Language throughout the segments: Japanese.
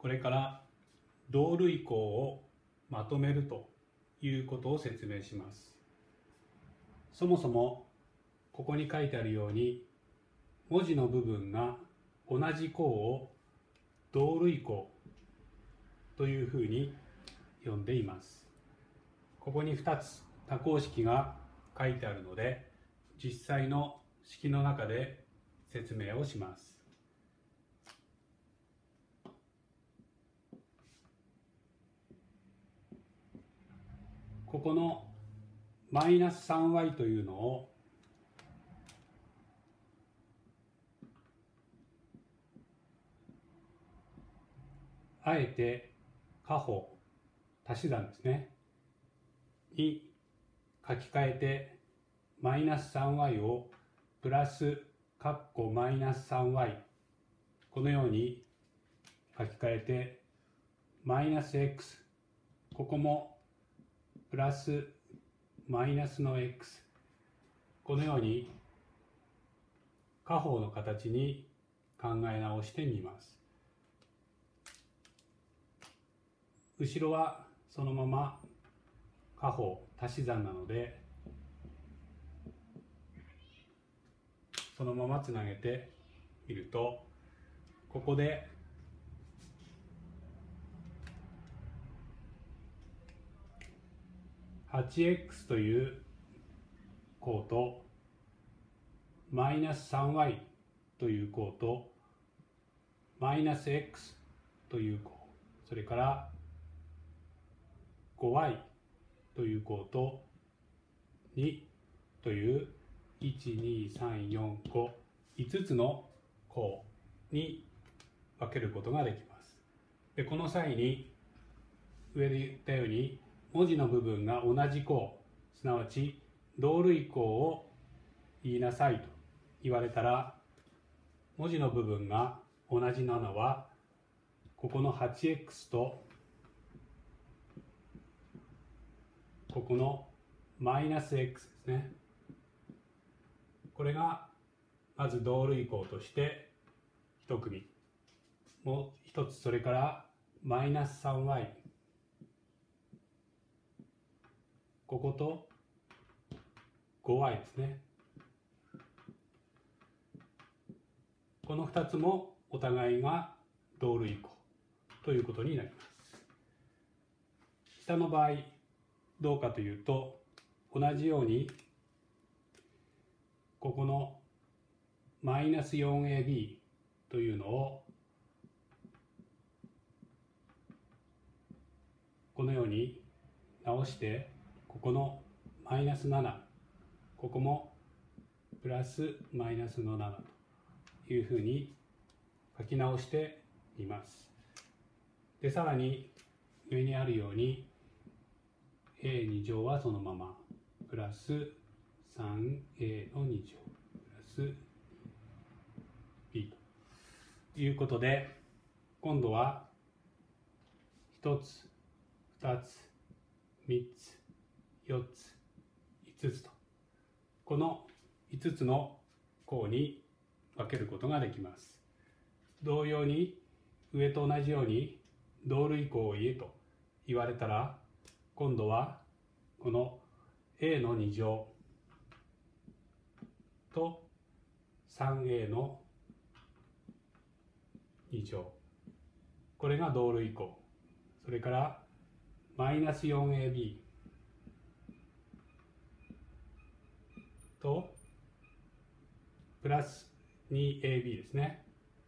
これから同類項をまとめるということを説明します。そもそもここに書いてあるように文字の部分が同じ項を同類項というふうに呼んでいます。ここに2つ多項式が書いてあるので、実際の式の中で説明をします。ここのマイナス 3y というのをあえて加法足し算ですねに書き換えて、マイナス 3y をプラス括弧マイナス 3y、 このように書き換えて、マイナス x、 ここもプラスマイナスの x、 このように加法の形に考え直してみます。後ろはそのまま加法足し算なので、そのままつなげてみると、ここで8x という項とマイナス 3y という項とマイナス x という項、それから5y という項と2という12345つの項に分けることができます。で、この際に上で言ったように文字の部分が同じ項、すなわち同類項を言いなさいと言われたら、文字の部分が同じなのはここの 8x とここのマイナス x ですね。これがまず同類項として一組、もう一つ、それからマイナス 3y、 ここと 5y ですね。この2つもお互いが同類項ということになります。下の場合どうかというと、同じようにここのマイナス 4ab というのをこのように直して、ここのマイナス7、ここもプラスマイナスの7というふうに書き直してみます。で、さらに上にあるように a2 乗はそのままプラス 3a の2乗プラス b ということで、今度は1つ2つ3つ4つ5つと、この5つの項に分けることができます。同様に上と同じように同類項を言えと言われたら、今度はこの a の2乗と 3a の2乗、これが同類項、それからマイナス 4ab とプラス 2ab ですね。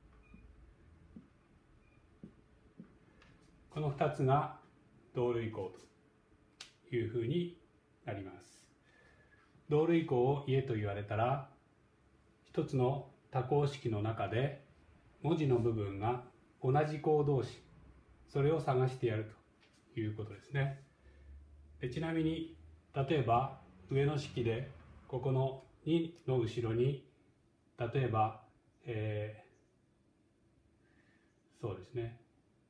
この2つが同類項というふうになります。同類項を言えと言われたら、一つの多項式の中で文字の部分が同じ項同士、それを探してやるということですね。で、ちなみに例えば上の式でここの2の後ろに例えば、そうですね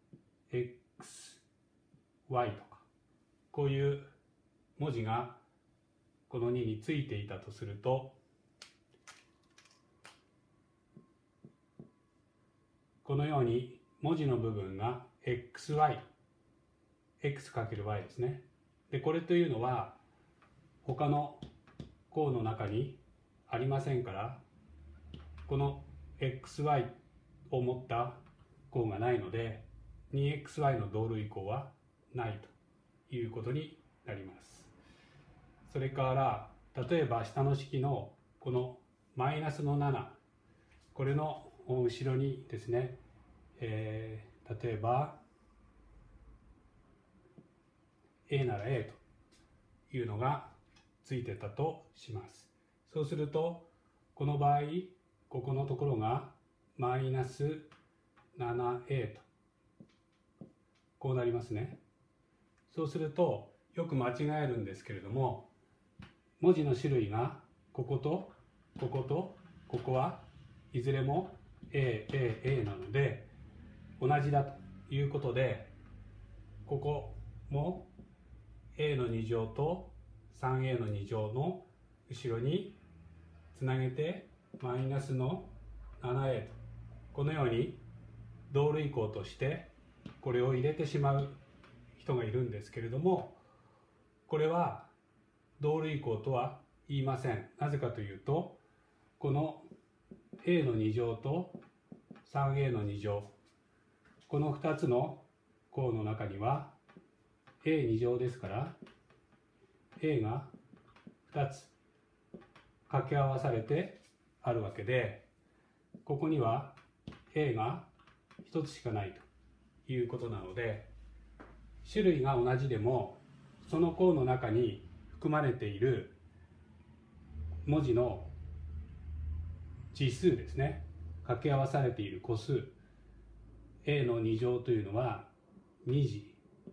xy とかこういう文字がこの2についていたとすると、このように文字の部分が xy、x×y ですね。で、これというのは他の項の中にありませんから、この xy を持った項がないので 2xy の同類項はないということになります。それから例えば下の式のこのマイナスの7、これの後ろにですね、例えば A なら A というのがついてたとします。そうするとこの場合ここのところがマイナス 7a とこうなりますね。そうするとよく間違えるんですけれども、文字の種類がこことこことここはいずれも A なので同じだということで、ここも A の2乗と 3a の2乗の後ろにつなげてマイナスの 7a とこのように同類項としてこれを入れてしまう人がいるんですけれども、これは同類項とは言いません。なぜかというと、この a の2乗と 3a の2乗、この2つの項の中には a2 乗ですから a が2つ掛け合わされてあるわけで、ここには A が1つしかないということなので、種類が同じでもその項の中に含まれている文字の次数ですね、掛け合わされている個数 A の2乗というのは2次、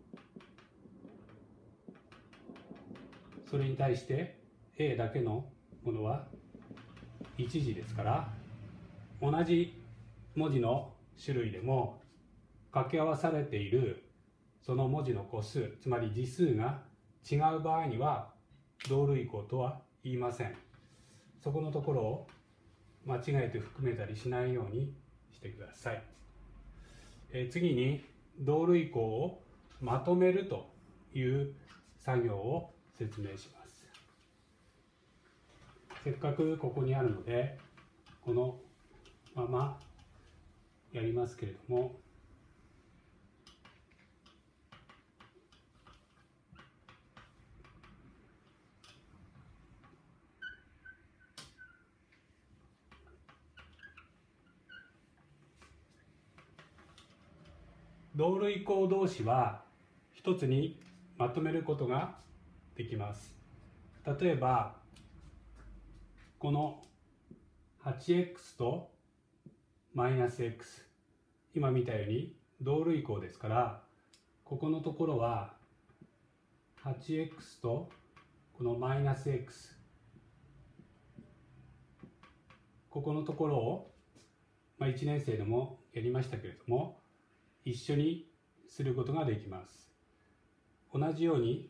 それに対して A だけのものは1次ですから、同じ文字の種類でも掛け合わされているその文字の個数、つまり次数が違う場合には同類項とは言いません。そこのところを間違えて含めたりしないようにしてください。次に同類項をまとめるという作業を説明します。せっかくここにあるのでこのままやりますけれども、同類項同士は一つにまとめることができます。例えばこの 8x とマイナス x、 今見たように同類項ですから、ここのところは 8x とこのマイナス x、 ここのところを、1年生でもやりましたけれども一緒にすることができます。同じように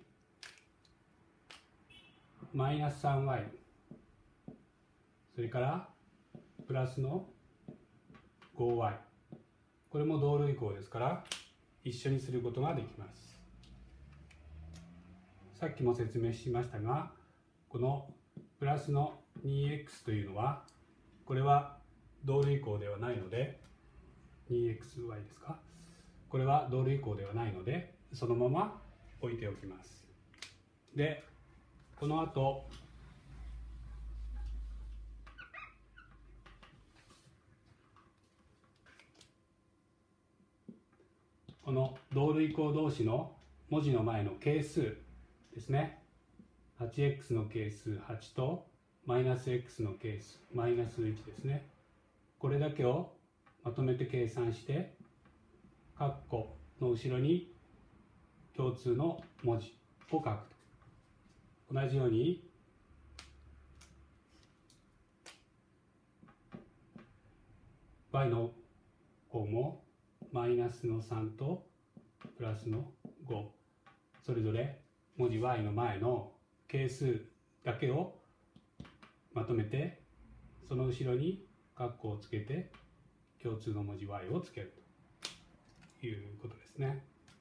マイナス 3y、 それからプラスの 5y、 これも同類項ですから一緒にすることができます。さっきも説明しましたが、このプラスの 2x というのはこれは同類項ではないので 2xy ですか、これは同類項ではないのでそのまま置いておきます。で、この後この同類項同士の文字の前の係数ですね、 8x の係数8とマイナス x の係数マイナス1ですね、これだけをまとめて計算して括弧の後ろに共通の文字を書くと。同じようにy の項もマイナスの3とプラスの5、それぞれ文字 y の前の係数だけをまとめて、その後ろに括弧をつけて共通の文字 y をつけるいうことですね。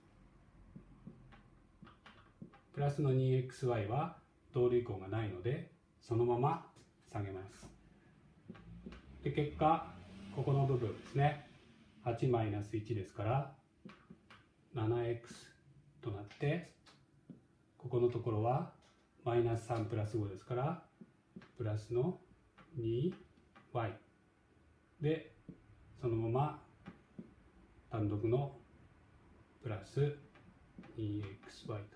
プラスの 2xy は同類項がないのでそのまま下げます。で結果ここの部分ですね、8マイナス1ですから 7x となって、ここのところはマイナス3プラス5ですからプラスの 2y で、そのまま単独のプラス 2xy と、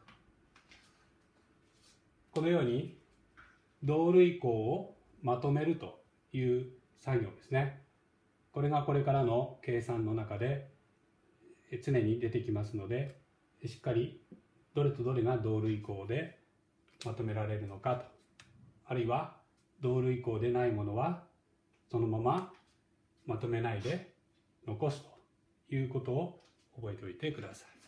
このように同類項をまとめるという作業ですね。これがこれからの計算の中で常に出てきますので、しっかりどれとどれが同類項でまとめられるのかと、あるいは同類項でないものはそのまままとめないで残すということを覚えておいてください。